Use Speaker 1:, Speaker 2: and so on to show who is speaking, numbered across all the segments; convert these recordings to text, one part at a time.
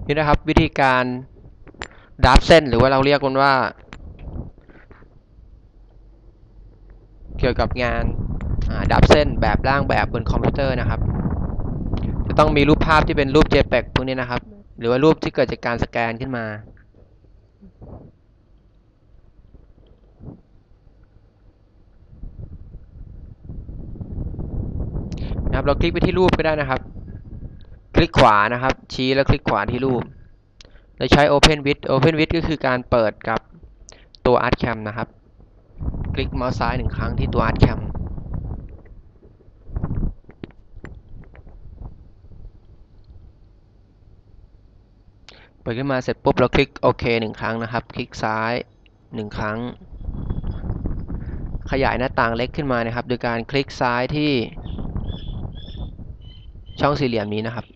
Speaker 1: นี่นะครับวิธีการดราฟเส้นหรือว่าเราเรียกกันว่าเกี่ยวกับงานดราฟเส้นแบบร่างแบบบนคอมพิวเตอร์นะครับจะต้องมีรูปภาพที่เป็นรูป JPEG พวกนี้นะครับหรือว่ารูปที่เกิดจากการสแกนขึ้นมานะครับเราคลิกไปที่รูปก็ได้นะครับคลิกขวานะครับชี้แล้วคลิกขวาที่รูปแล้วใช้ Open with ก็คือการเปิดกับตัว ArtCam นะครับคลิกเมาส์ซ้าย1ครั้งที่ตัว ArtCam เปิดขึ้นมาเสร็จปุ๊บเราคลิกโอเค1ครั้งนะครับคลิกซ้าย1ครั้งขยายหน้าต่างเล็กขึ้นมานะครับโดยการคลิกซ้ายที่ช่องสี่เหลี่ยมนี้นะครับ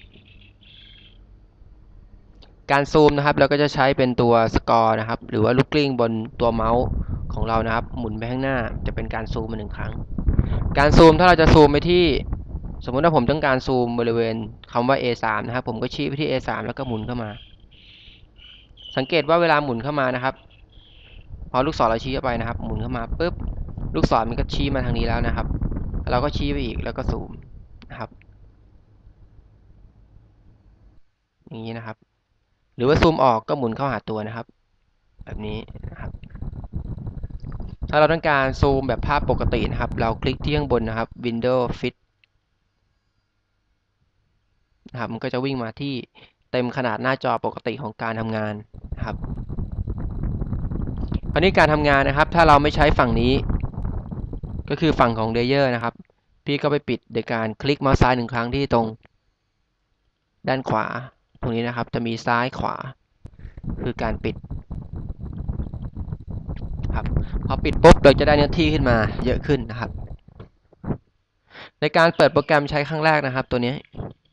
Speaker 1: การซูมนะครับเราก็จะใช้เป็นตัวสกอร์นะครับหรือว่าลูกกลิ้งบนตัวเมาส์ของเรานะครับหมุนไปข้างหน้าจะเป็นการซูมมา1ครั้งการซูมถ้าเราจะซูมไปที่สมมติว่าผมต้องการซูมบริเวณคำว่า A3 นะครับผมก็ชี้ไปที่ A3 แล้วก็หมุนเข้ามาสังเกตว่าเวลาหมุนเข้ามานะครับพอลูกศรเราชี้เข้าไปนะครับหมุนเข้ามาปุ๊บลูกศรมันก็ชี้มาทางนี้แล้วนะครับเราก็ชี้ไปอีกแล้วก็ซูมนะครับอย่างนี้นะครับหรือว่าซูมออกก็หมุนเข้าหาตัวนะครับแบบนี้นะครับถ้าเราต้องการซูมแบบภาพปกตินะครับเราคลิกที่ข้างบนนะครับ Windows Fit นะครับมันก็จะวิ่งมาที่เต็มขนาดหน้าจอปกติของการทำงานนะครับคราวนี้การทำงานนะครับถ้าเราไม่ใช้ฝั่งนี้ก็คือฝั่งของ Layer นะครับพี่ก็ไปปิดโดยการคลิกเมาส์ซ้าย1ครั้งที่ตรงด้านขวาตรงนี้นะครับจะมีซ้ายขวาคือการปิดครับพอปิดปุ๊บเราจะได้เนื้อที่ขึ้นมาเยอะขึ้นนะครับในการเปิดโปรแกรมใช้ครั้งแรกนะครับตัวนี้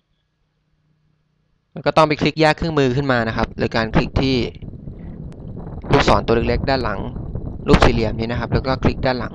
Speaker 1: ก็ต้องไปคลิกแยกเครื่องมือขึ้นมานะครับโดยการคลิกที่ลูกศรตัวเล็กๆด้านหลังรูปสี่เหลี่ยมนี้นะครับแล้วก็คลิกด้านหลัง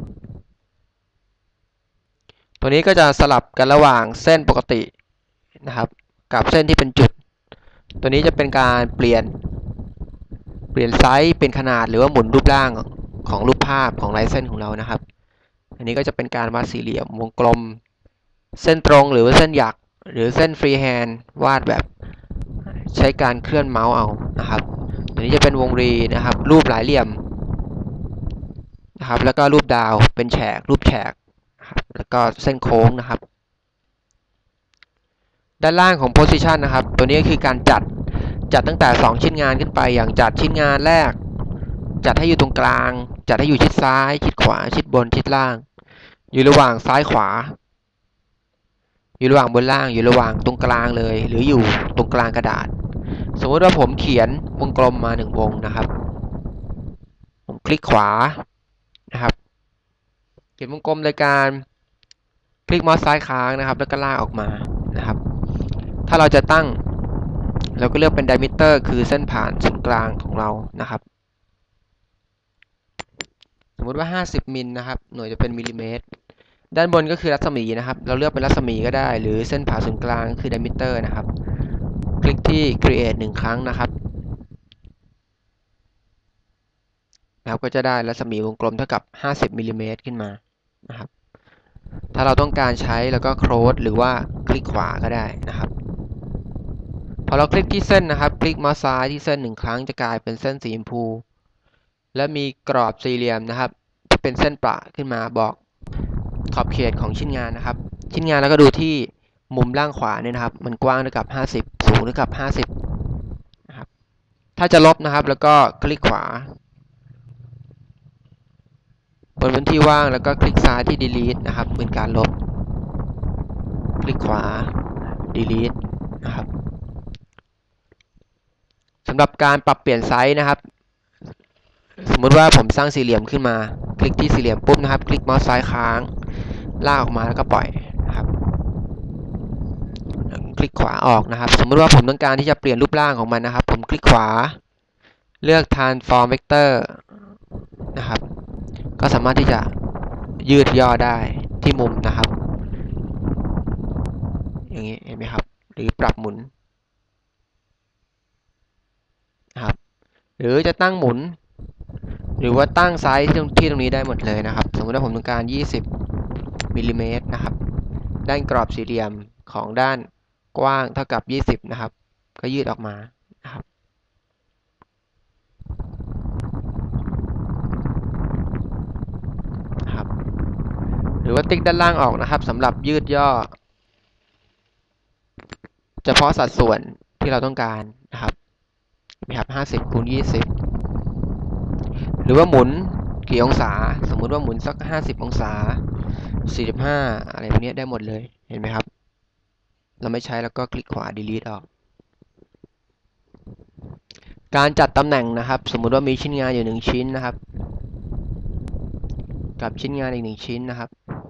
Speaker 1: ตัวนี้ก็จะสลับกันระหว่างเส้นปกตินะครับกับเส้นที่เป็นจุดตัวนี้จะเป็นการเปลี่ยนไซส์เป็นขนาดหรือว่าหมุนรูปร่างของรูปภาพของลายเส้นของเรานะครับอันนี้ก็จะเป็นการวาดสี่เหลี่ยมวงกลมเส้นตรงหรือว่าเส้นหยักหรือเส้นฟรีแฮนด์วาดแบบใช้การเคลื่อนเมาส์เอานะครับตัวนี้จะเป็นวงรีนะครับรูปหลายเหลี่ยมนะครับแล้วก็รูปดาวเป็นแฉกรูปแฉกแล้วก็เส้นโค้งนะครับด้านล่างของ position นะครับตัวนี้ก็คือการจัดตั้งแต่2ชิ้นงานขึ้นไปอย่างจัดชิ้นงานแรกจัดให้อยู่ตรงกลางจัดให้อยู่ชิดซ้ายชิดขวาชิดบนชิดล่างอยู่ระหว่างซ้ายขวาอยู่ระหว่างบนล่างอยู่ระหว่างตรงกลางเลยหรืออยู่ตรงกลางกระดาษสมมติว่าผมเขียนวงกลมมา1วงนะครับผมคลิกขวานะครับเขียนวงกลมโดยการคลิกเมาส์ซ้ายค้างนะครับแล้วก็ลากออกมานะครับถ้าเราจะตั้งเราก็เลือกเป็น diameter คือเส้นผ่านศูนย์กลางของเรานะครับสมมติว่า50มิลนะครับหน่วยจะเป็นมิลลิเมตรด้านบนก็คือรัศมีนะครับเราเลือกเป็นรัศมีก็ได้หรือเส้นผ่าศูนย์กลางคือ diameter นะครับคลิกที่ create 1ครั้งนะครับแล้วก็จะได้รัศมีวงกลมเท่ากับ50มิลลิเมตรขึ้นมานะครับถ้าเราต้องการใช้แล้วก็ close หรือว่าคลิกขวาก็ได้นะครับพอเราคลิกที่เส้นนะครับคลิกเมาส์ซ้ายที่เส้น1ครั้งจะกลายเป็นเส้นสีชมพูและมีกรอบสี่เหลี่ยมนะครับที่เป็นเส้นประขึ้นมาบอกขอบเขตของชิ้นงานนะครับชิ้นงานแล้วก็ดูที่มุมล่างขวาเนี่ยนะครับมันกว้างเท่ากับ50สูงเท่ากับ50นะครับถ้าจะลบนะครับแล้วก็คลิกขวาบนพื้นที่ว่างแล้วก็คลิกซ้ายที่ delete นะครับเป็นการลบคลิกขวา delete นะครับสำหรับการปรับเปลี่ยนไซส์นะครับสมมุติว่าผมสร้างสี่เหลี่ยมขึ้นมาคลิกที่สี่เหลี่ยมปุ๊บนะครับคลิกเมาส์ซ้ายค้างลากออกมาแล้วก็ปล่อยนะครับคลิกขวาออกนะครับสมมติว่าผมต้องการที่จะเปลี่ยนรูปร่างของมันนะครับผมคลิกขวาเลือก transform vector นะครับก็สามารถที่จะยืดย่อได้ที่มุมนะครับอย่างนี้เห็นไหมครับหรือปรับหมุนนะครับหรือจะตั้งหมุนหรือว่าตั้งไซส์ที่ตรงนี้ได้หมดเลยนะครับสมมติว่าผมต้องการ20มิลลิเมตรนะครับด้านกรอบสี่เหลี่ยมของด้านกว้างเท่ากับ20นะครับก็ยืดออกมานะครับหรือว่าติ๊กด้านล่างออกนะครับสำหรับยืดย่อเฉพาะสัดส่วนที่เราต้องการนะครับ50 คูณ 20หรือว่าหมุนกี่องศาสมมุติว่าหมุนสัก50องศา45อะไรพวกนี้ได้หมดเลยเห็นไหมครับเราไม่ใช้แล้วก็คลิกขวา delete ออกการจัดตำแหน่งนะครับสมมุติว่ามีชิ้นงานอยู่1ชิ้นนะครับกับชิ้นงานอีก1ชิ้นนะครับ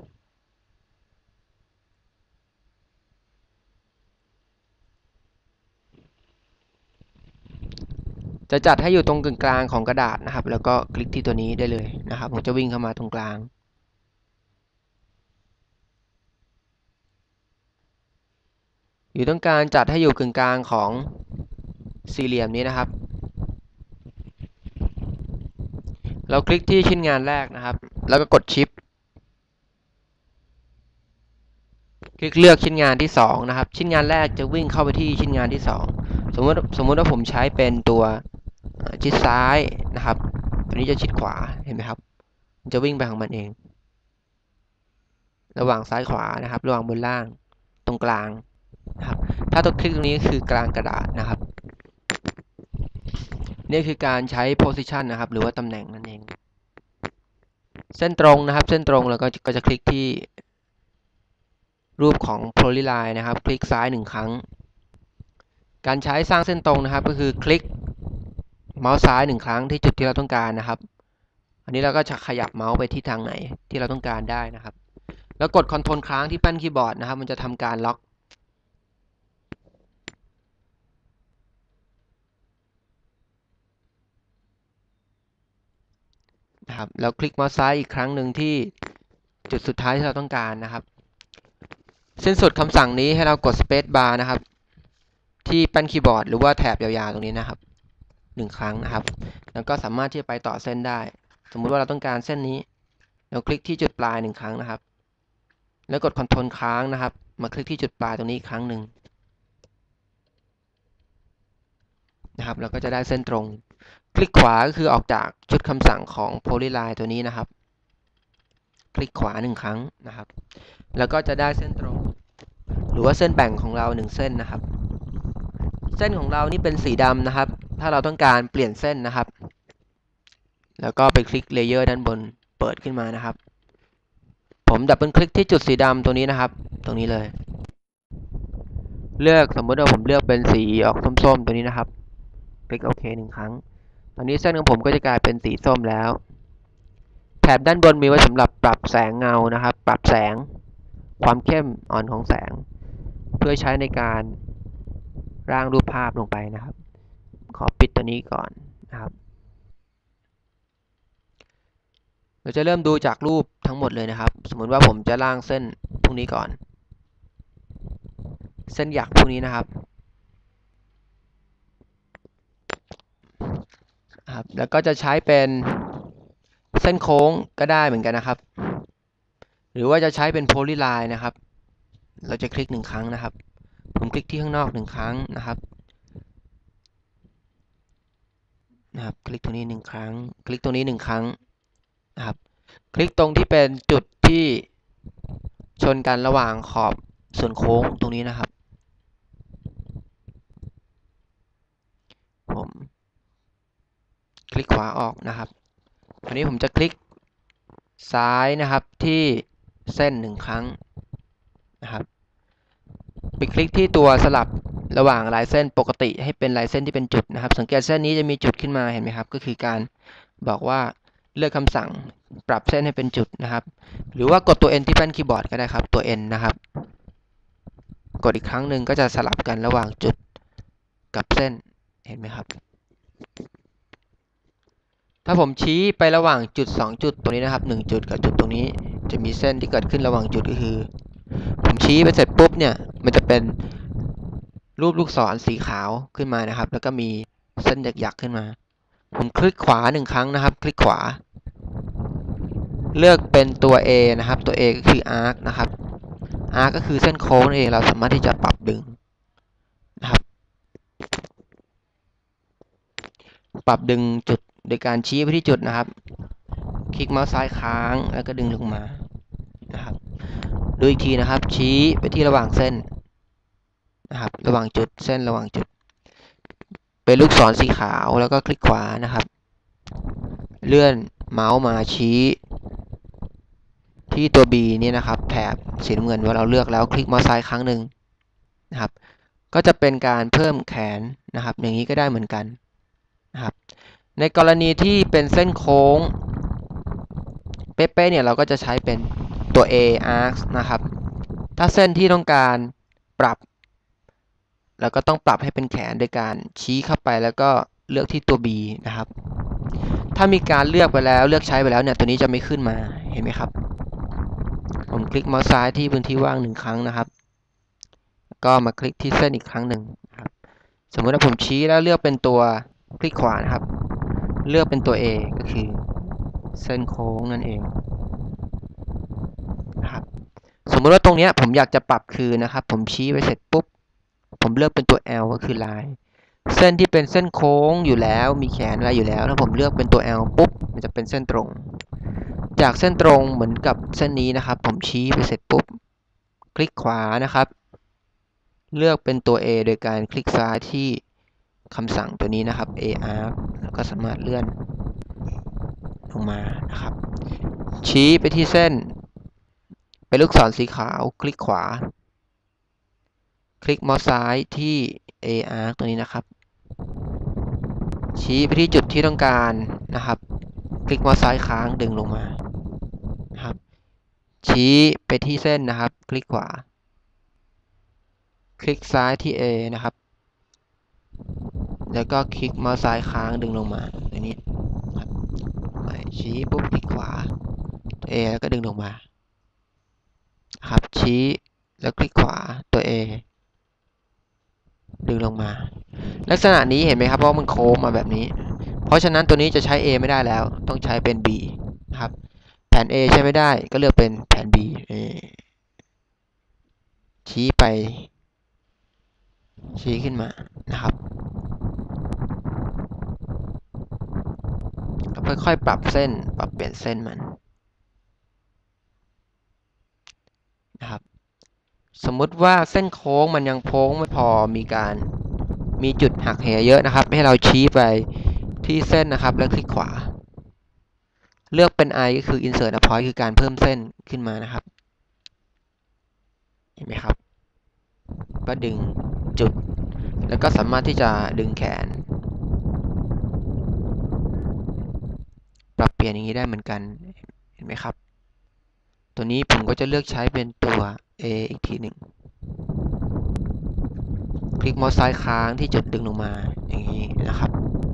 Speaker 1: จะจัดให้อยู่ตรงกลางของกระดาษนะครับแล้วก็คลิกที่ตัวนี้ได้เลยนะครับผมจะวิ่งเข้ามาตรงกลางอยู่ต้องการจัดให้อยู่กึ่งกลางของสี่เหลี่ยมนี้นะครับเราคลิกที่ชิ้นงานแรกนะครับแล้วก็กดชิปคลิกเลือกชิ้นงานที่2นะครับชิ้นงานแรกจะวิ่งเข้าไปที่ชิ้นงานที่2สมมติว่าผมใช้เป็นตัวชิดซ้ายนะครับตัวนี้จะชิดขวาเห็นไหมครับมันจะวิ่งไปของมันเองระหว่างซ้ายขวานะครับระหว่างบนล่างตรงกลางนะครับถ้าตัวคลิกตรงนี้คือกลางกระดาษนะครับนี่คือการใช้ position นะครับหรือว่าตำแหน่งนั่นเองเส้นตรงนะครับเส้นตรงแล้วก็จะคลิกที่รูปของ polyline นะครับคลิกซ้าย1ครั้งการใช้สร้างเส้นตรงนะครับก็คือคลิกเมาส์ซ้าย1ครั้งที่จุดที่เราต้องการนะครับอันนี้เราก็จะขยับเมาส์ไปที่ทางไหนที่เราต้องการได้นะครับแล้วกด Ctrl ค้างที่แป้นคีย์บอร์ดนะครับมันจะทำการล็อกนะครับแล้วคลิกเมาส์ซ้ายอีกครั้งหนึ่งที่จุดสุดท้ายที่เราต้องการนะครับสิ้นสุดคำสั่งนี้ให้เรากด Space Bar นะครับที่แป้นคีย์บอร์ดหรือว่าแถบยาวๆตรงนี้นะครับ1ครั้งนะครับแล้วก็สามารถที่จะไปต่อเส้นได้สมมุติว่าเราต้องการเส้นนี้เราคลิกที่จุดปลาย1ครั้งนะครับแล้วกด Ctrl ค้างนะครับมาคลิกที่จุดปลายตรงนี้อีกครั้งหนึ่งนะครับแล้วก็จะได้เส้นตรงคลิกขวาก็คือออกจากชุดคำสั่งของ Polyline ตัวนี้นะครับคลิกขวา1ครั้งนะครับแล้วก็จะได้เส้นตรงหรือว่าเส้นแบ่งของเรา1เส้นนะครับเส้นของเรานี่เป็นสีดำนะครับถ้าเราต้องการเปลี่ยนเส้นนะครับแล้วก็ไปคลิกเลเยอร์ด้านบนเปิดขึ้นมานะครับผมดับเบิลคลิกที่จุดสีดำตัวนี้นะครับตรงนี้เลยเลือกสมมติว่าผมเลือกเป็นสีออกส้มๆตัวนี้นะครับคลิกโอเค1ครั้งตอนนี้เส้นของผมก็จะกลายเป็นสีส้มแล้วแถบด้านบนมีไว้สำหรับปรับแสงเงานะครับปรับแสงความเข้มอ่อนของแสงเพื่อใช้ในการร่างรูปภาพลงไปนะครับขอปิดตัวนี้ก่อนนะครับเราจะเริ่มดูจากรูปทั้งหมดเลยนะครับสมมติว่าผมจะร่างเส้นพวกนี้ก่อนเส้นหยักพวกนี้นะครับแล้วก็จะใช้เป็นเส้นโค้งก็ได้เหมือนกันนะครับหรือว่าจะใช้เป็นโพลีไลน์นะครับเราจะคลิก1ครั้งนะครับผมคลิกที่ข้างนอก1ครั้งนะครับคลิกตรงนี้1ครั้งคลิกตรงนี้1ครั้งนะครับคลิกตรงที่เป็นจุดที่ชนกันระหว่างขอบส่วนโค้งตรงนี้นะครับผมคลิกขวาออกนะครับอันนี้ผมจะคลิกซ้ายนะครับที่เส้น1ครั้งนะครับไปคลิกที่ตัวสลับระหว่างลายเส้นปกติให้เป็นลายเส้นที่เป็นจุดนะครับสังเกตเส้นนี้จะมีจุดขึ้นมาเห็นไหมครับก็คือการบอกว่าเลือกคำสั่งปรับเส้นให้เป็นจุดนะครับหรือว่ากดตัว N ที่แป้นคีย์บอร์ดก็ได้ครับตัว N นะครับกดอีกครั้งหนึ่งก็จะสลับกันระหว่างจุดกับเส้นเห็นไหมครับถ้าผมชี้ไประหว่างจุด2จุดตรงนี้นะครับ1จุดกับจุดตรงนี้จะมีเส้นที่เกิดขึ้นระหว่างจุดก็คือผมชี้ไปเสร็จปุ๊บเนี่ยมันจะเป็นรูปลูกศรสีขาวขึ้นมานะครับแล้วก็มีเส้นหยักๆขึ้นมาผมคลิกขวา1ครั้งนะครับคลิกขวาเลือกเป็นตัว A นะครับตัว A ก็คือ arc นะครับ arc ก็คือเส้นโค้งนั่นเองเราสามารถที่จะปรับดึงนะครับปรับดึงจุดโดยการชี้ไปที่จุดนะครับคลิกเมาส์ซ้ายค้างแล้วก็ดึงลงมานะครับดูอีกทีนะครับชี้ไปที่ระหว่างเส้นนะครับระหว่างจุดเส้นระหว่างจุดเป็นลูกศรสีขาวแล้วก็คลิกขวานะครับเลื่อนเมาส์มาชี้ที่ตัว B นี่นะครับแถบสีน้ำเงินว่าเราเลือกแล้วคลิกเมาส์ซ้ายครั้งหนึ่งนะครับก็จะเป็นการเพิ่มแขนนะครับอย่างนี้ก็ได้เหมือนกันนะครับในกรณีที่เป็นเส้นโค้งเป๊ะๆเนี่ยเราก็จะใช้เป็นตัว A arc นะครับถ้าเส้นที่ต้องการปรับเราก็ต้องปรับให้เป็นแขนโดยการชี้เข้าไปแล้วก็เลือกที่ตัว B นะครับถ้ามีการเลือกไปแล้วเลือกใช้ไปแล้วเนี่ยตัวนี้จะไม่ขึ้นมาเห็นไหมครับผมคลิกเมาส์ซ้ายที่พื้นที่ว่าง1ครั้งนะครับก็มาคลิกที่เส้นอีกครั้งหนึ่งนะครับสมมติว่าผมชี้แล้วเลือกเป็นตัวคลิกขวานะครับเลือกเป็นตัว A ก็คือเส้นโค้งนั่นเองนะครับสมมติว่าตรงนี้ผมอยากจะปรับคืนนะครับผมชี้ไปเสร็จปุ๊บผมเลือกเป็นตัว L ก็คือลายเส้นที่เป็นเส้นโค้งอยู่แล้วมีแขนอะไรอยู่แล้วถ้าผมเลือกเป็นตัว L ปุ๊บมันจะเป็นเส้นตรงจากเส้นตรงเหมือนกับเส้นนี้นะครับผมชี้ไปเสร็จปุ๊บคลิกขวานะครับเลือกเป็นตัว A โดยการคลิกซ้ายที่คำสั่งตัวนี้นะครับ AR แล้วก็สามารถเลื่อนลงมานะครับชี้ไปที่เส้นเป็นลูกศรสีขาวคลิกขวาคลิกเมาส์ซ้ายที่ AR ตัวนี้นะครับชี้ไปที่จุดที่ต้องการนะครับคลิกเมาส์ซ้ายค้างดึงลงมานะครับชี้ไปที่เส้นนะครับคลิกขวาคลิกซ้ายที่ A นะครับแล้วก็คลิกเมาส์ซ้ายค้างดึงลงมาตัวนี้ครับชี้ปุ๊บคลิกขวาตัว A แล้วก็ดึงลงมาครับชี้แล้วคลิกขวาตัว A ดึงลงมาลักษณะนี้เห็นไหมครับเพราะมันโค้งมาแบบนี้เพราะฉะนั้นตัวนี้จะใช้ A ไม่ได้แล้วต้องใช้เป็น B นะครับแผน A ใช้ไม่ได้ก็เลือกเป็นแผน B ชี้ไปชี้ขึ้นมานะครับค่อยๆปรับเส้นปรับเปลี่ยนเส้นมันนะครับสมมุติว่าเส้นโค้งมันยังโค้งไม่พอมีจุดหักเหเยอะนะครับให้เราชี้ไปที่เส้นนะครับแล้วคลิกขวาเลือกเป็น I ก็คือ insert a point คือการเพิ่มเส้นขึ้นมานะครับเห็นไหมครับก็ดึงจุดแล้วก็สามารถที่จะดึงแขนปรับเปลี่ยนอย่างนี้ได้เหมือนกันเห็นไหมครับตัวนี้ผมก็จะเลือกใช้เป็นตัว A อีกทีหนึ่งคลิกเมาส์ซ้ายค้างที่จุดดึงลงมาอย่างนี้นะครับ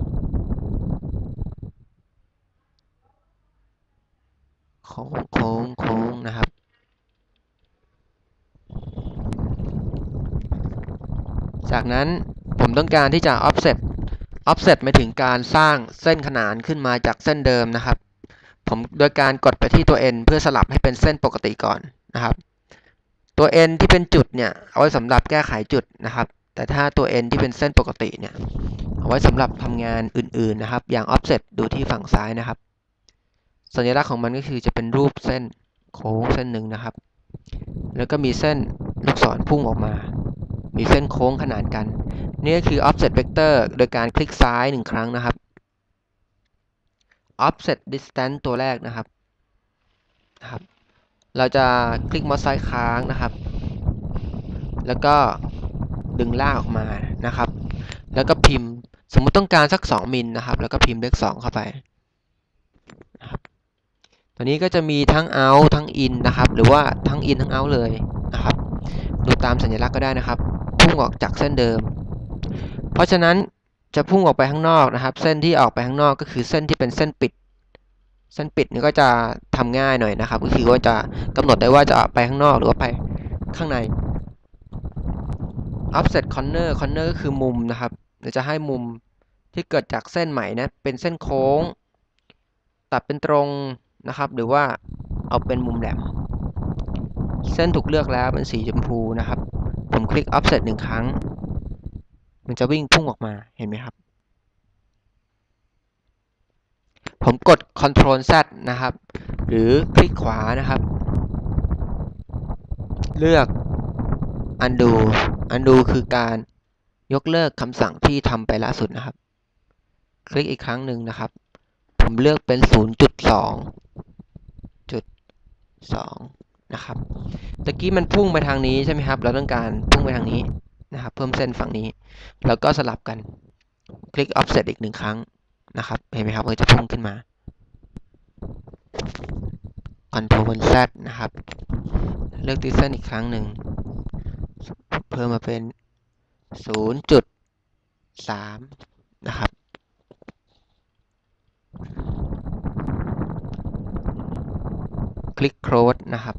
Speaker 1: โค้งโค้งโค้งนะครับจากนั้นผมต้องการที่จะ offset หมายถึงการสร้างเส้นขนานขึ้นมาจากเส้นเดิมนะครับผมโดยการกดไปที่ตัว N เพื่อสลับให้เป็นเส้นปกติก่อนนะครับตัว N ที่เป็นจุดเนี่ยเอาไว้สำหรับแก้ไขจุดนะครับแต่ถ้าตัว N ที่เป็นเส้นปกติเนี่ยเอาไว้สำหรับทำงานอื่นๆนะครับอย่าง offset ดูที่ฝั่งซ้ายนะครับสัญลักษณ์ของมันก็คือจะเป็นรูปเส้นโค้งเส้นหนึ่งนะครับแล้วก็มีเส้นลูกศรพุ่งออกมามีเส้นโค้งขนานกันนี่ก็คือ offset vector โดยการคลิกซ้าย1ครั้งนะครับ offset distance ตัวแรกนะครับเราจะคลิกเมาส์ซ้ายค้างนะครับแล้วก็ดึงลากออกมานะครับแล้วก็พิมพ์สมมุติต้องการสัก2มิลนะครับแล้วก็พิมพ์เลข2เข้าไปนะครับตัวนี้ก็จะมีทั้ง out ทั้ง in นะครับหรือว่าทั้ง in ทั้ง out เลยนะครับดูตามสัญลักษณ์ก็ได้นะครับพุ่งออกจากเส้นเดิมเพราะฉะนั้นจะพุ่งออกไปข้างนอกนะครับเส้นที่ออกไปข้างนอกก็คือเส้นที่เป็นเส้นปิดนี่ก็จะทำง่ายหน่อยนะครับก็คือว่าจะกำหนดได้ว่าจะไปข้างนอกหรือว่าไปข้างใน offset corner ก็คือมุมนะครับเราจะให้มุมที่เกิดจากเส้นใหม่นะเป็นเส้นโค้งตัดเป็นตรงนะครับหรือว่าเอาเป็นมุมแหลมเส้นถูกเลือกแล้วเป็นสีชมพูนะครับผมคลิก offset 1 ครั้งมันจะวิ่งพุ่งออกมาเห็นไหมครับผมกด Ctrl Z นะครับหรือคลิกขวานะครับเลือก undo คือการยกเลิกคำสั่งที่ทำไปล่าสุดนะครับคลิกอีกครั้งหนึ่งนะครับผมเลือกเป็น 0.2 นะครับตะกี้มันพุ่งไปทางนี้ใช่ไหมครับเราต้องการพุ่งไปทางนี้นะครับเพิ่มเส้นฝั่งนี้แล้วก็สลับกันคลิก offset อีก1 ครั้งนะครับเห็นไหมครับก็จะพุ่งขึ้นมา Ctrl Z นะครับเลือกที่เส้นอีกครั้งหนึ่งเพิ่มมาเป็น 0.3 นะครับคลิก close นะครับ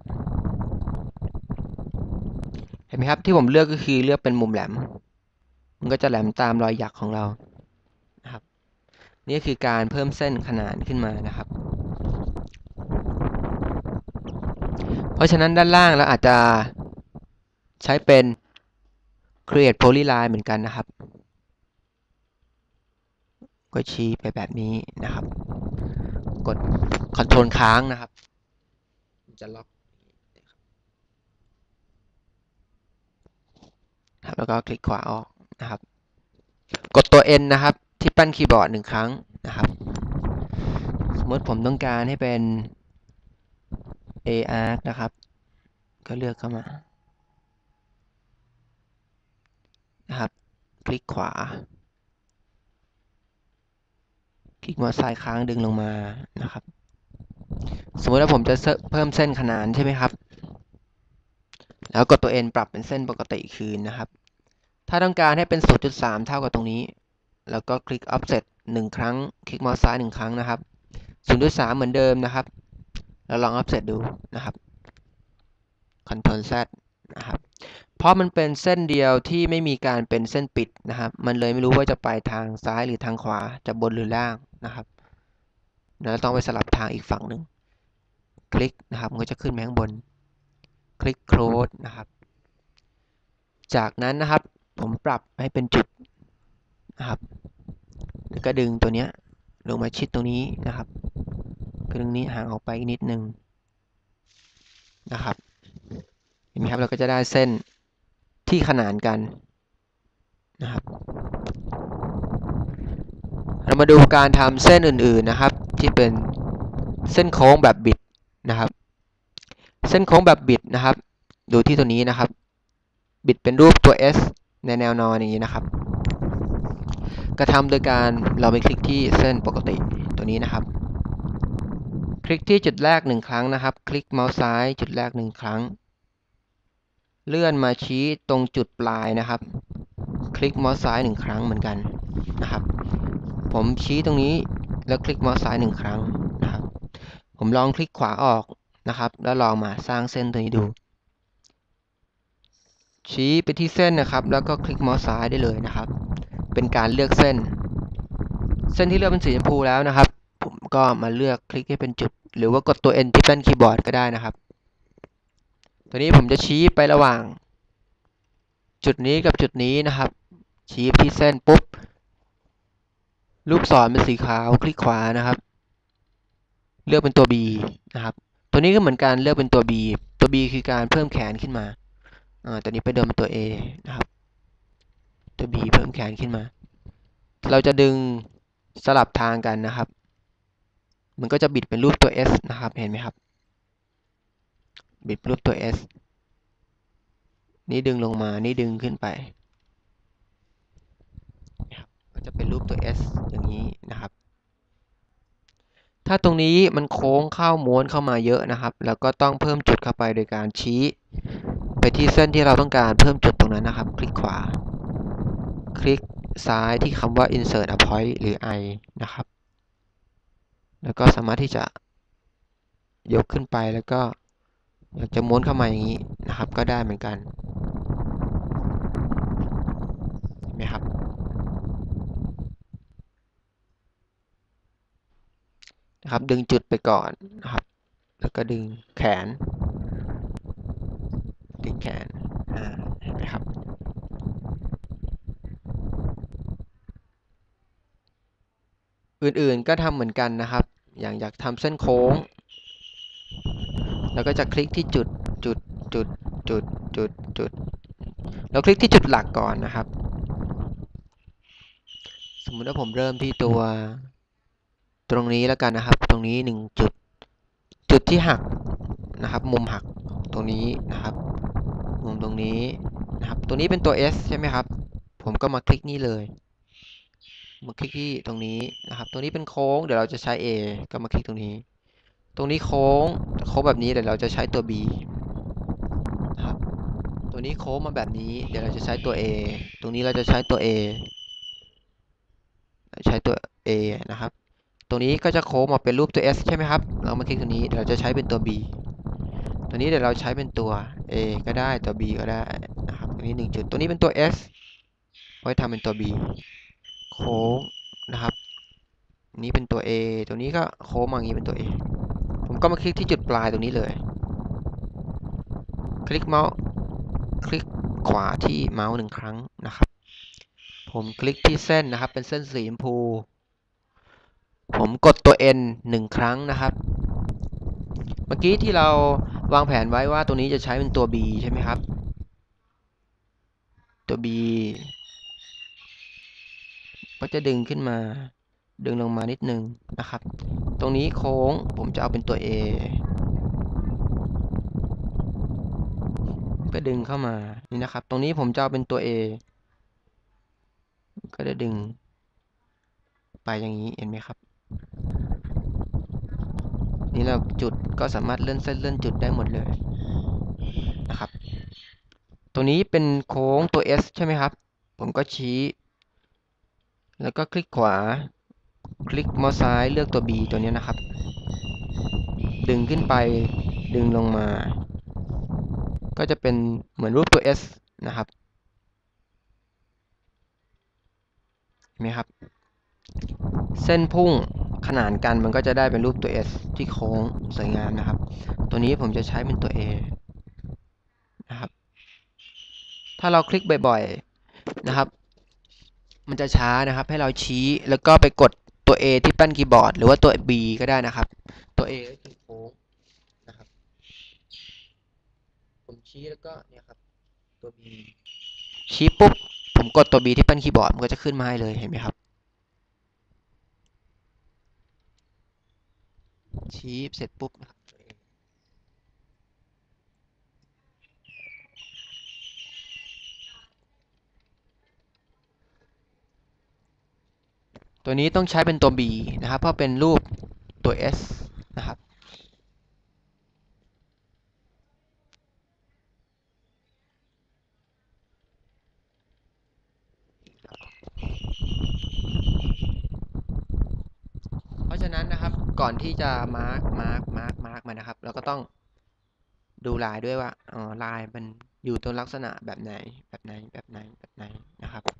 Speaker 1: เห็นไหมครับที่ผมเลือกก็คือเลือกเป็นมุมแหลมมันก็จะแหลมตามรอยหยักของเรานะครับนี่คือการเพิ่มเส้นขนานขึ้นมานะครับเพราะฉะนั้นด้านล่างเราอาจจะใช้เป็น create polyline เหมือนกันนะครับก็ชี้ไปแบบนี้นะครับกด Ctrl ค้างนะครับจะล็อกแล้วก็คลิกขวาออกนะครับกดตัว N นะครับที่แป้นคีย์บอร์ด1 ครั้งนะครับสมมติผมต้องการให้เป็น arc นะครับก็เลือกเข้ามานะครับคลิกขวาคลิกเมาส์ซ้ายค้างดึงลงมานะครับสมมติว่าผมจะเพิ่มเส้นขนานใช่ไหมครับแล้วกดตัว N ปรับเป็นเส้นปกติคืนนะครับถ้าต้องการให้เป็น 0.3 เท่ากับตรงนี้แล้วก็คลิก offset 1 ครั้งคลิกเมาส์ซ้าย1 ครั้งนะครับ 0.3 เหมือนเดิมนะครับแล้วลอง offset ดูนะครับ Ctrl Z นะครับเพราะมันเป็นเส้นเดียวที่ไม่มีการเป็นเส้นปิดนะครับมันเลยไม่รู้ว่าจะไปทางซ้ายหรือทางขวาจะบนหรือล่างนะครับแล้วต้องไปสลับทางอีกฝั่งหนึ่งคลิกนะครับมันก็จะขึ้นมาข้างบนคลิก close นะครับจากนั้นนะครับผมปรับให้เป็นจุดนะครับแล้วก็ดึงตัวเนี้ยลงมาชิดตรงนี้นะครับคือตรงนี้ห่างออกไปอีกนิดนึงนะครับเห็นไหมครับเราก็จะได้เส้นที่ขนานกันนะครับเรามาดูการทำเส้นอื่นๆนะครับที่เป็นเส้นโค้งแบบบิดนะครับเส้นโค้งแบบบิดนะครับดูที่ตัวนี้นะครับบิดเป็นรูปตัว S ในแนวนอนอย่างนี้นะครับกระทำโดยการเราไปคลิกที่เส้นปกติตัวนี้นะครับคลิกที่จุดแรก1 ครั้งนะครับคลิกเมาส์ซ้ายจุดแรก1 ครั้งเลื่อนมาชี้ตรงจุดปลายนะครับคลิกเมาส์ซ้าย1 ครั้งเหมือนกันนะครับผมชี้ตรงนี้แล้วคลิกเมาส์ซ้าย1 ครั้งนะครับผมลองคลิกขวาออกนะครับแล้วลองมาสร้างเส้นตัวนี้ดูชี้ไปที่เส้นนะครับแล้วก็คลิกเมาส์ซ้ายได้เลยนะครับเป็นการเลือกเส้นที่เลือกเป็นสีชมพูแล้วนะครับผมก็มาเลือกคลิกให้เป็นจุดหรือว่ากดตัว N ที่แป้นคีย์บอร์ดก็ได้นะครับตัวนี้ผมจะชี้ไประหว่างจุดนี้กับจุดนี้นะครับชี้ไปที่เส้นปุ๊บลูกศรเป็นสีขาวคลิกขวานะครับเลือกเป็นตัว B นะครับตัวนี้ก็เหมือนกันเลือกเป็นตัว B ตัว B คือการเพิ่มแขนขึ้นมาตัวนี้ไปเดิมเป็นตัว A นะครับตัว B เพิ่มแขนขึ้นมาเราจะดึงสลับทางกันนะครับมันก็จะบิดเป็นรูปตัว S นะครับเห็นไหมครับบิดรูปตัว S นี่ดึงลงมานี่ดึงขึ้นไปก็จะเป็นรูปตัว S อย่างนี้นะครับถ้าตรงนี้มันโค้งเข้าม้วนเข้ามาเยอะนะครับแล้วก็ต้องเพิ่มจุดเข้าไปโดยการชี้ไปที่เส้นที่เราต้องการเพิ่มจุดตรงนั้นนะครับคลิกขวาคลิกซ้ายที่คำว่า insert a point หรือ I นะครับแล้วก็สามารถที่จะยกขึ้นไปแล้วก็อยากจะม้วนเข้ามาอย่างนี้นะครับก็ได้เหมือนกันเห็นไหมครับนะครับดึงจุดไปก่อนนะครับแล้วก็ดึงแขนเห็นไหมครับอื่นๆก็ทำเหมือนกันนะครับอย่างอยากทำเส้นโค้งแล้วก็จะคลิกที่จุดจุดจุดจุดจุดจุดแล้วคลิกที่จุดหลักก่อนนะครับสมมุติว่าผมเริ่มที่ตัวตรงนี้แล้วกันนะครับตรงนี้1จุดที่หักนะครับมุมหักตรงนี้นะครับมุมตรงนี้นะครับตัวนี้เป็นตัว S ใช่ไหมครับผมก็มาคลิกนี่เลยมาคลิกที่ตรงนี้นะครับตรงนี้เป็นโค้งเดี๋ยวเราจะใช้ A ก็มาคลิกตรงนี้โค้งแบบนี้เดี๋ยวเราจะใช้ตัว B นะครับตัวนี้โค้งมาแบบนี้เดี๋ยวเราจะใช้ตัว A ตรงนี้เราจะใช้ตัว A นะครับตรงนี้ก็จะโค้งมาเป็นรูปตัว S ใช่ไหมครับเรามาคลิกตรงนี้เดี๋ยวเราจะใช้เป็นตัว B ตัวนี้เดี๋ยวเราใช้เป็นตัว A ก็ได้ตัว B ก็ได้นะครับตรงนี้1จุดตัวนี้เป็นตัว S ไว้ทำเป็นตัว B โค้งนะครับนี้เป็นตัว A ตัวนี้ก็โค้งมาอย่างนี้เป็นตัว A ผมก็มาคลิกที่จุดปลายตรงนี้เลยคลิกเมาส์คลิกขวาที่เมาส์1ครั้งนะครับผมคลิกที่เส้นนะครับเป็นเส้นสีชมพูผมกดตัว N 1ครั้งนะครับเมื่อกี้ที่เราวางแผนไว้ว่าตัวนี้จะใช้เป็นตัว B ใช่ไหมครับตัว B ก็จะดึงขึ้นมาดึงลงมานิดนึงนะครับตรงนี้โค้งผมจะเอาเป็นตัว A ก็ดึงเข้ามานี่นะครับตรงนี้ผมจะเอาเป็นตัว A ก็จะดึงไปอย่างนี้เห็นไหมครับนี่เราจุดก็สามารถเลื่อนเส้นเลื่อนจุดได้หมดเลยนะครับตัวนี้เป็นโค้งตัว S ใช่ไหมครับผมก็ชี้แล้วก็คลิกขวาคลิกเมาส์ซ้ายเลือกตัว B ตัวนี้นะครับดึงขึ้นไปดึงลงมาก็จะเป็นเหมือนรูปตัว S นะครับเห็นไหมครับเส้นพุ่งขนานกันมันก็จะได้เป็นรูปตัว S ที่โค้งสวยงามนะครับตัวนี้ผมจะใช้เป็นตัว A นะครับถ้าเราคลิกบ่อยๆนะครับมันจะช้านะครับให้เราชี้แล้วก็ไปกดตัว A ที่แป้นคีย์บอร์ดหรือว่าตัว B ก็ได้นะครับตัว A ก็คือโค้งนะครับผมชี้แล้วก็เนี่ยครับตัว B ชี้ปุ๊บผมกดตัว B ที่แป้นคีย์บอร์ดมันก็จะขึ้นมาให้เลยเห็นไหมครับชี้เสร็จปุ๊บนะครับตัวนี้ต้องใช้เป็นตัว B นะครับเพราะเป็นรูปตัว S นะครับเพราะฉะนั้นนะครับก่อนที่จะมาร์กมันนะครับเราก็ต้องดูลายด้วยว่าลายมันอยู่ตัวลักษณะแบบไหนนะครับ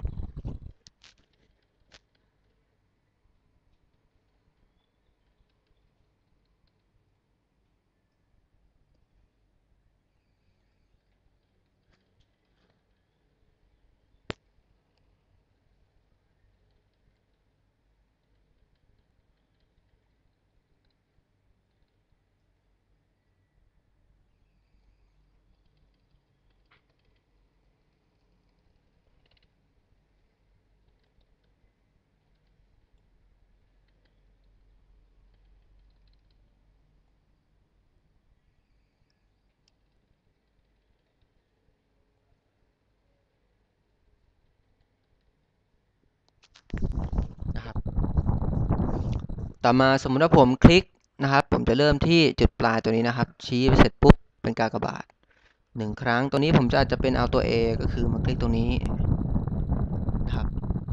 Speaker 1: นะครับต่อมาสมมุติว่าผมคลิกนะครับผมจะเริ่มที่จุดปลายตัวนี้นะครับชี้ไปเสร็จปุ๊บเป็นกากบาท1ครั้งตัวนี้ผมจะเป็นเอาตัว A ก็คือมาคลิกตรงนี้ครับ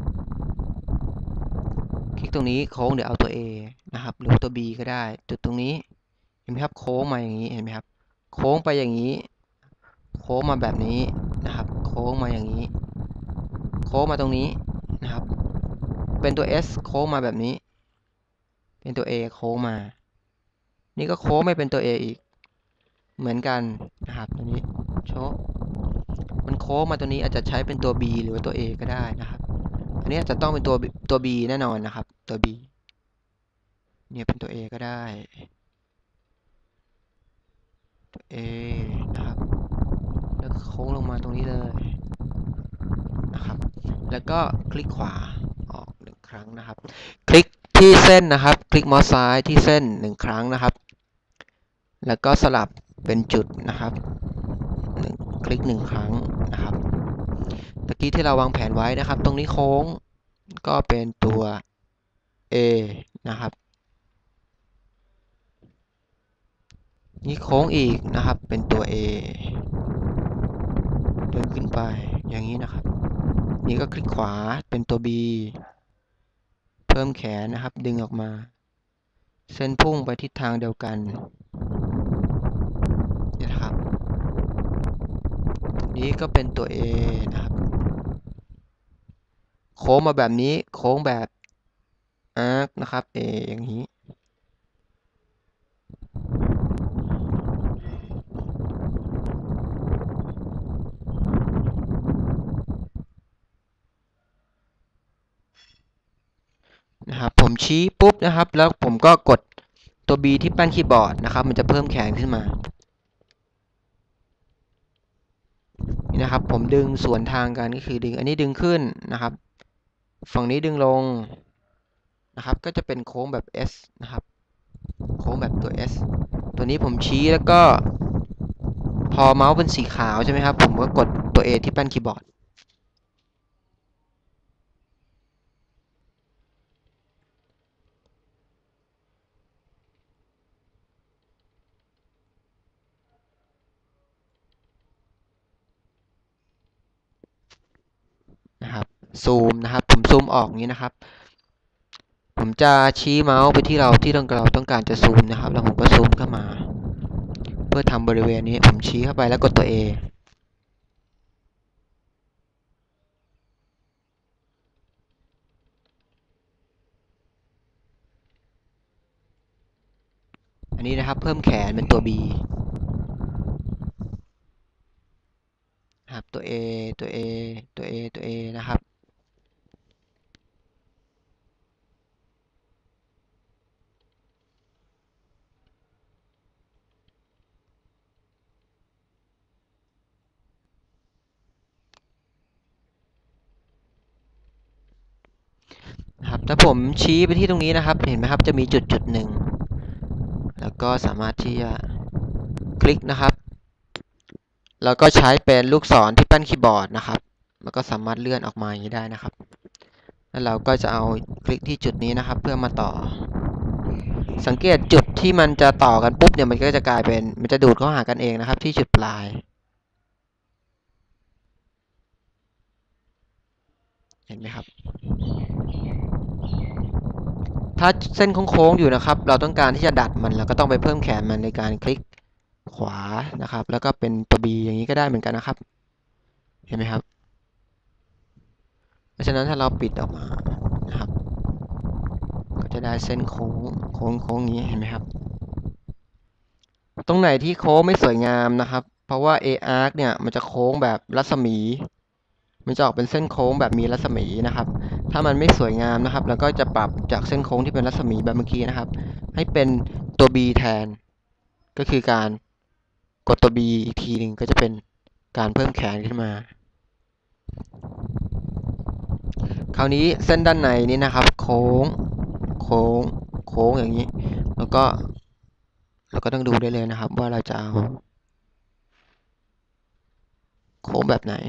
Speaker 1: คลิกตรงนี้โค้งเดี๋ยวเอาตัว A นะครับหรือตัว B ก็ได้จุดตรงนี้เห็นไหมครับโค้งมาอย่างนี้เห็นไหมครับโค้งไปอย่างนี้โค้งมาแบบนี้นะครับโค้งมาอย่างนี้โค้งมาตรงนี้นะครับเป็นตัว S โค้งมาแบบนี้เป็นตัว A โค้งมานี่ก็โค้งไม่เป็นตัว A อีกเหมือนกันนะครับตัวนี้โชว์มันโค้งมาตัวนี้อาจจะใช้เป็นตัว B หรือว่าตัว A ก็ได้นะครับอันนี้อาจจะต้องเป็นตัว B แน่นอนนะครับตัว B เนี่ยเป็นตัว A ก็ได้ตัว A นะครับแล้วโค้งลงมาตรงนี้เลยนะครับแล้วก็คลิกขวาออก1ครั้งนะครับคลิกที่เส้นนะครับคลิกเมาส์ซ้ายที่เส้น1ครั้งนะครับแล้วก็สลับเป็นจุดนะครับคลิก1ครั้งนะครับตะกี้ที่เราวางแผนไว้นะครับตรงนี้โค้งก็เป็นตัว A นะครับนี่โค้งอีกนะครับเป็นตัว A เดินขึ้นไปอย่างนี้นะครับนี่ก็คลิกขวาเป็นตัว B เพิ่มแขนนะครับดึงออกมาเส้นพุ่งไปทิศทางเดียวกันนี่นะครับนี้ก็เป็นตัว A นะครับโค้งมาแบบนี้โค้งแบบอาร์คนะครับ A อย่างนี้นะครับผมชี้ปุ๊บนะครับแล้วผมก็กดตัว B ที่แป้นคีย์บอร์ดนะครับมันจะเพิ่มแขนขึ้นมานี่นะครับผมดึงสวนทางกันก็คือดึงอันนี้ดึงขึ้นนะครับฝั่งนี้ดึงลงนะครับก็จะเป็นโค้งแบบ S นะครับโค้งแบบตัว S ตัวนี้ผมชี้แล้วก็พอเมาส์เป็นสีขาวใช่ไหมครับผมก็กดตัว A ที่แป้นคีย์บอร์ดนะครับซูมนะครับผมซูมออกอย่างนี้นะครับผมจะชี้เมาส์ไปที่เราต้องการจะซูมนะครับแล้วผมก็ซูมเข้ามาเพื่อทำบริเวณนี้ผมชี้เข้าไปแล้วกดตัว A อันนี้นะครับเพิ่มแขนเป็นตัว B นะครับตัว A ตัว A ตัว A ตัว A นะครับถ้าผมชี้ไปที่ตรงนี้นะครับเห็นไหมครับจะมีจุดหนึ่งแล้วก็สามารถที่จะคลิกนะครับแล้วก็ใช้เป็นลูกศรที่แป้นคีย์บอร์ดนะครับแล้วก็สามารถเลื่อนออกมาอย่างนี้ได้นะครับแล้วเราก็จะเอาคลิกที่จุดนี้นะครับเพื่อมาต่อสังเกตจุดที่มันจะต่อกันปุ๊บเนี่ยมันก็จะกลายเป็นมันจะดูดเข้าหากันเองนะครับที่จุดปลายเห็นไหมครับถ้าเส้นโค้งๆอยู่นะครับเราต้องการที่จะดัดมันเราก็ต้องไปเพิ่มแขนมันในการคลิกขวานะครับแล้วก็เป็นตัว B อย่างนี้ก็ได้เหมือนกันนะครับเห็นไหมครับเพราะฉะนั้นถ้าเราปิดออกมานะครับก็จะได้เส้นโค้งอย่างนี้เห็นไหมครับตรงไหนที่โค้งไม่สวยงามนะครับเพราะว่า A-arc เนี่ยมันจะโค้งแบบรัศมีมันจะออกเป็นเส้นโค้งแบบมีรัศมีนะครับถ้ามันไม่สวยงามนะครับเราก็จะปรับจากเส้นโค้งที่เป็นรัศมีแบบเมื่อกี้นะครับให้เป็นตัว B แทนก็คือการกดตัว B อีกทีหนึ่งก็จะเป็นการเพิ่มแขนขึ้นมาคราวนี้เส้นด้านในนี้นะครับโค้งโค้งอย่างนี้แล้วก็เราก็ต้องดูได้เลยนะครับว่าเราจะเอาโค้งแบบไหน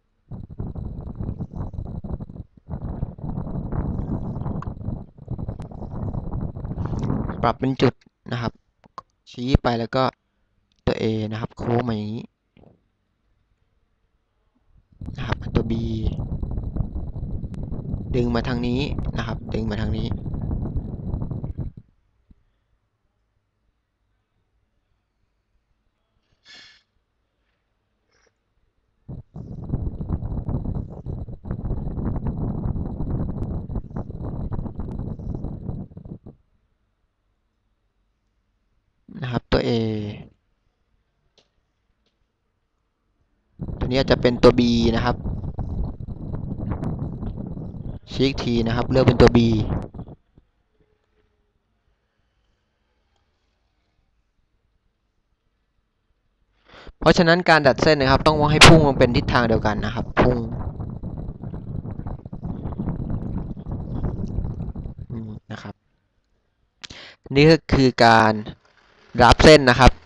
Speaker 1: ปรับเป็นจุดนะครับชี้ไปแล้วก็ตัว A นะครับโค้งมาอย่างนี้นะครับตัว B ดึงมาทางนี้นะครับดึงมาทางนี้ A ตัวนี้จะเป็นตัว B นะครับชี้อีกทีนะครับเลือกเป็นตัว B เพราะฉะนั้นการดัดเส้นนะครับต้องให้พุ่งมันเป็นทิศทางเดียวกันนะครับพุ่งนะครับนี่ก็คือการรับเส้นนะครับ